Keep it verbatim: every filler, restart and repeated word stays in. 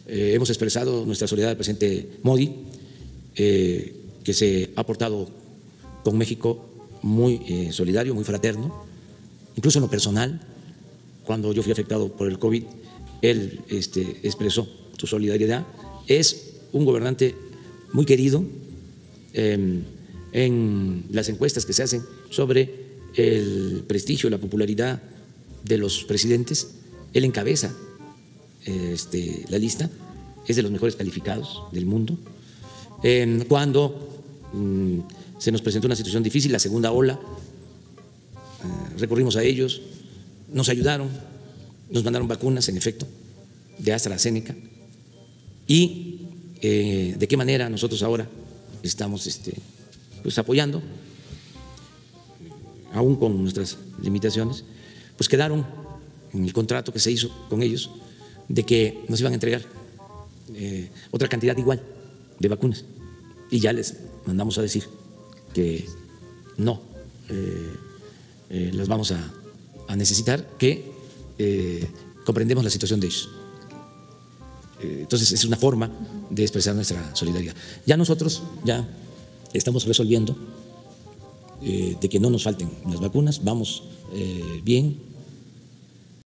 Eh, hemos expresado nuestra solidaridad al presidente Modi, eh, que se ha portado con México muy eh, solidario, muy fraterno, incluso en lo personal. Cuando yo fui afectado por el COVID, él este, expresó su solidaridad. Es un gobernante muy querido. Eh, en las encuestas que se hacen sobre el prestigio, la popularidad de los presidentes, él encabeza este, la lista, es de los mejores calificados del mundo. Eh, cuando mm, se nos presentó una situación difícil, la segunda ola, eh, recurrimos a ellos, nos ayudaron, nos mandaron vacunas, en efecto, de AstraZeneca. Y eh, de qué manera nosotros ahora estamos este, pues, apoyando, aún con nuestras limitaciones, pues quedaron en el contrato que se hizo con ellos de que nos iban a entregar eh, otra cantidad igual de vacunas. Y ya les mandamos a decir que no eh, eh, las vamos a, a necesitar, que eh, comprendemos la situación de ellos. Eh, entonces es una forma de expresar nuestra solidaridad. Ya nosotros ya estamos resolviendo eh, de que no nos falten las vacunas, vamos eh, bien.